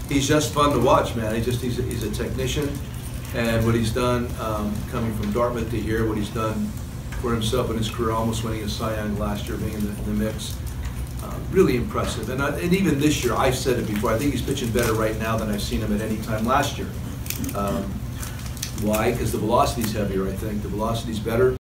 He's just fun to watch, man. He's a technician, and what he's done coming from Dartmouth to here, what he's done for himself in his career, almost winning a Cy Young last year, being in the mix, really impressive. And even this year, I've said it before, I think he's pitching better right now than I've seen him at any time last year. Why? Because the velocity's heavier, I think. The velocity's better.